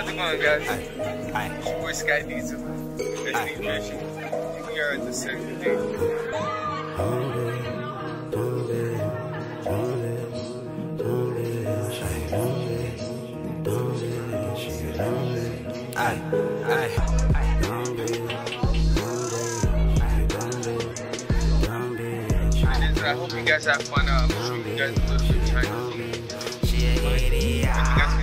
How's it going, guys? It's your boy Sky Diesel. We are at the second day. I hope you guys have fun. I'm showing you guys a little bit behind the scenes. If you guys